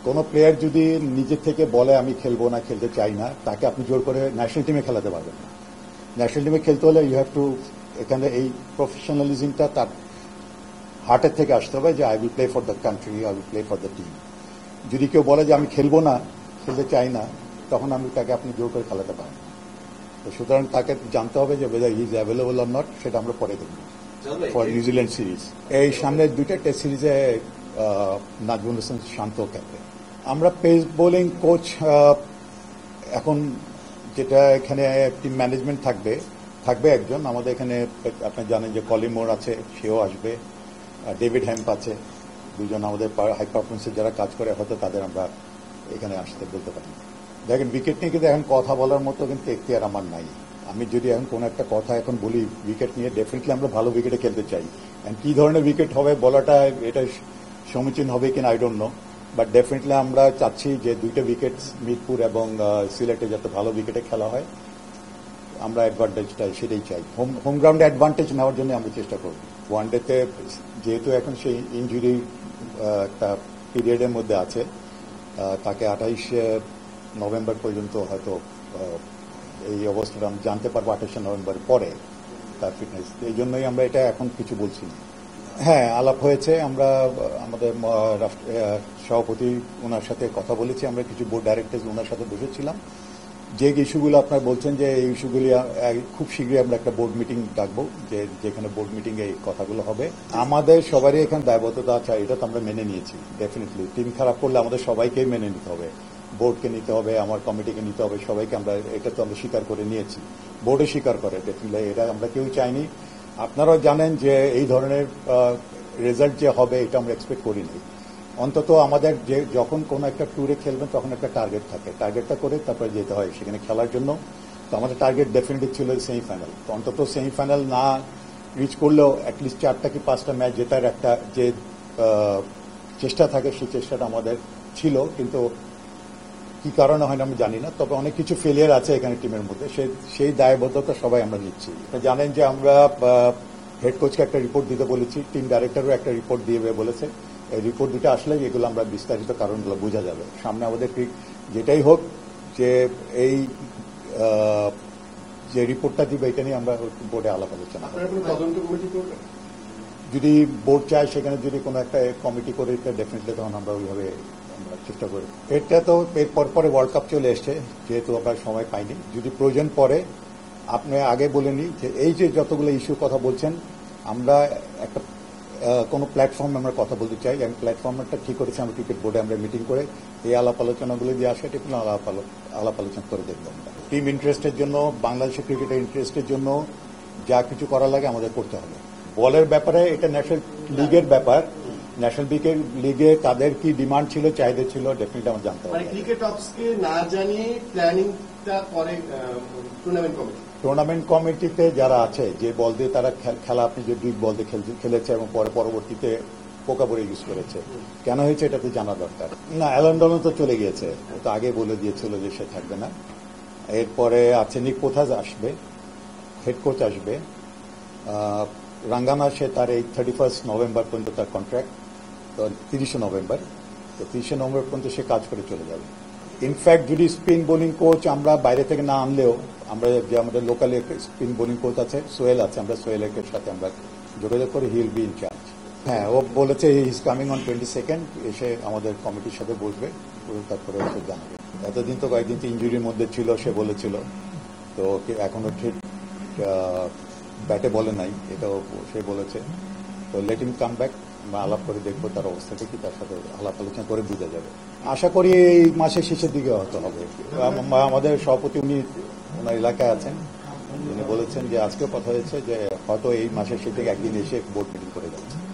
কোনো প্লেয়ার যদি নিজের থেকে বলে আমি খেলবো না, খেলতে চাই না, তাকে আপনি জোর করে ন্যাশনাল টিমে খেলাতে পারবেন না। ন্যাশনাল টিমে খেলতে হলে ইউ হ্যাভ টু, এখানে এই প্রফেশনালিজমটা তার হার্টের থেকে আসতে হবে যে I will play for the country, I will play for the team. যদি কেউ বলে যে আমি খেলবো না, খেলতে চাই না, তখন আমি তাকে আপনি জোর করে খেলাতে পারেন না। তো সুতরাং তাকে জানতে হবে যে whether he is available or not, সেটা আমরা পরে দেখব ফর নিউজিল্যান্ড সিরিজ। এই সামনের দুইটা টেস্ট সিরিজে নাজমুল হোসেন শান্ত ক্যাপ্টেন। আমরা পেস বোলিং কোচ এখন যেটা এখানে টিম ম্যানেজমেন্ট থাকবে একজন আমাদের এখানে, আপনি জানেন যে কলিন মোর আছে, সেও আসবে, ডেভিড হ্যাম্প আছে, দুজন আমাদের হাই পারফরমেন্সের যারা কাজ করে, হয়তো তাদের আমরা এখানে আসতে বলতে পারি। দেখেন উইকেট নিয়ে কিন্তু এখন কথা বলার মতো কিন্তু এখতিয়ার আমার নাই। আমি যদি এখন কোনো একটা কথা এখন বলি উইকেট নিয়ে, ডেফিনেটলি আমরা ভালো উইকেটে খেলতে চাই। কি ধরনের উইকেট হবে বলাটা এটা সমীচীন হবে কিনা I don't know, but definitely আমরা চাচ্ছি যে দুইটা উইকেট মিরপুর এবং সিলেটে যাতে ভালো উইকেটে খেলা হয়, আমরা অ্যাডভান্টেজটা সেটাই চাই। হোম গ্রাউন্ডে অ্যাডভান্টেজ নেওয়ার জন্য আমরা চেষ্টা করব। ওয়ানডেতে যেহেতু এখন সেই ইনজুরি একটা পিরিয়ডের মধ্যে আছে, তাকে 28 নভেম্বর পর্যন্ত হয়তো এই অবস্থাটা আমি জানতে পারবো 28 নভেম্বর পরে তার ফিটনেস। এই জন্যই আমরা এটা এখন কিছু বলছি না। হ্যাঁ, আলাপ হয়েছে, আমরা আমাদের সভাপতি ওনার সাথে কথা বলেছি, আমরা কিছু বোর্ড ডাইরেক্টর ওনার সাথে বসেছিলাম। যে ইস্যুগুলো আপনারা বলছেন যে এই ইস্যুগুলি খুব শীঘ্রই আমরা একটা বোর্ড মিটিং ডাকবো, যেখানে বোর্ড মিটিং এই কথাগুলো হবে। আমাদের সবারই এখানে দায়বদ্ধতা আছে, এটা তো আমরা মেনে নিয়েছি। ডেফিনেটলি টিম খারাপ করলে আমাদের সবাইকেই মেনে নিতে হবে, বোর্ডকে নিতে হবে, আমার কমিটিকে নিতে হবে, সবাইকে আমরা এটা তো আমরা স্বীকার করে নিয়েছি, বোর্ডে স্বীকার করে। ডেফিনেটলি এটা আমরা কেউ চাইনি। আপনারাও জানেন যে এই ধরনের রেজাল্ট যে হবে এটা আমরা এক্সপেক্ট করিনি। অন্তত আমাদের যে যখন কোনো একটা ট্যুরে খেলবেন তখন একটা টার্গেট থাকে, টার্গেটটা করে তারপরে যেতে হয় সেখানে খেলার জন্য। তো আমাদের টার্গেট ডেফিনেটলি ছিল সেমিফাইনাল। তো অন্তত সেমিফাইনাল না রিচ করলেও অ্যাটলিস্ট 4টা কি 5টা ম্যাচ জেতার একটা যে চেষ্টা থাকে, সেই চেষ্টাটা আমাদের ছিল। কিন্তু কি কারণে হয় না আমি জানি না, তবে অনেক কিছু ফেলিয়ার আছে এখানে টিমের মধ্যে, সেই দায়বদ্ধতা সবাই আমরা নিচ্ছি। জানেন যে আমরা হেড কোচকে একটা রিপোর্ট দিতে বলেছি, টিম ডাইরেক্টরও একটা রিপোর্ট দিয়ে বলেছে। এই রিপোর্ট দুটো আসলে এগুলো আমরা বিস্তারিত কারণগুলো বোঝা যাবে সামনে। আমাদের যেটাই হোক, যে এই যে রিপোর্টটা দিবে এটা নিয়ে আমরা বোর্ডে আলাপ আলোচনা যদি বোর্ড চায়, সেখানে যদি কোনো একটা কমিটি করে ডেফিনেটলি তখন আমরা ওইভাবে আমরা চেষ্টা করি। এটা তো এরপর পরে ওয়ার্ল্ড কাপ চলে এসছে, যেহেতু আমরা সময় পাইনি। যদি প্রয়োজন পড়ে, আপনি আগে বলেনি যে এই যে যতগুলো ইস্যু কথা বলছেন, আমরা একটা কোনো প্ল্যাটফর্মে আমরা কথা বলতে চাই। এবং প্ল্যাটফর্মটা ঠিক করেছি আমরা ক্রিকেট বোর্ডে, আমরা মিটিং করে এই আলাপ আলোচনাগুলো দিয়ে আসে, এটা আলাপ আলোচনা করে দেখবো আমরা। টিম ইন্টারেস্টের জন্য, বাংলাদেশের ক্রিকেটের ইন্টারেস্টের জন্য যা কিছু করা লাগে আমাদের করতে হবে। বলের ব্যাপারে এটা ন্যাশনাল লিগের ব্যাপার, ন্যাশনাল লিগে তাদের কি ডিমান্ড ছিল, চাহিদা ছিল, ডেফিনেটলি আমার জানতে হবে। ক্রিকেট অফিসকে না জানিয়ে প্ল্যানিংটা করে টুর্নামেন্ট কমিটিতে যারা আছে, যে বল দিয়ে তারা খেলা, আপনি যে ডিপ বল দিয়ে খেলেছে এবং পরবর্তীতে পোকা পরে ইউজ করেছে, কেন হয়েছে এটা তো জানা দরকার। না, অ্যালান ডলন তো চলে গিয়েছে, ও তো আগে বলে দিয়েছিল যে সে থাকবে না। এরপরে আছে নিক পোথাজ আসবে, হেড কোচ আসবে। রাঙ্গানা, সে তার এই 31 নভেম্বর পর্যন্ত তার কন্ট্রাক্ট, তো 30 নভেম্বর, তো 30 নভেম্বর পর্যন্ত সে কাজ করে চলে যাবে। ইনফ্যাক্ট যদি স্পিন বোলিং কোচ আমরা বাইরে থেকে না আনলেও, আমরা যে আমাদের লোকালি স্পিন বোলিং কোচ আছে, সোহেল আছে, আমরা সোহেলের সাথে আমরা যোগাযোগ করে, he will be in charge. হ্যাঁ, ও বলেছে he is coming on 22nd, এসে আমাদের কমিটির সাথে বসবে, তারপরে ওকে জানাবে। এতদিন তো কয়েকদিন তো ইঞ্জুরির মধ্যে ছিল, সে বলেছিল, তো এখনো ঠিক ব্যাটে বলে নাই, এটাও সে বলেছে। তো লেট হিম কাম ব্যাক, আমরা আলাপ করে দেখবো তার অবস্থাটা কি, তার সাথে আলাপ আলোচনা করে বোঝা যাবে। আশা করি এই মাসের শেষের দিকে হয়তো হবে। আমাদের সভাপতি উনি ওনার এলাকায় আছেন, উনি বলেছেন যে আজকেও কথা হয়েছে যে হয়তো এই মাসের শেষের দিকে একদিন এসে বোর্ড মিটিং করে যাচ্ছে।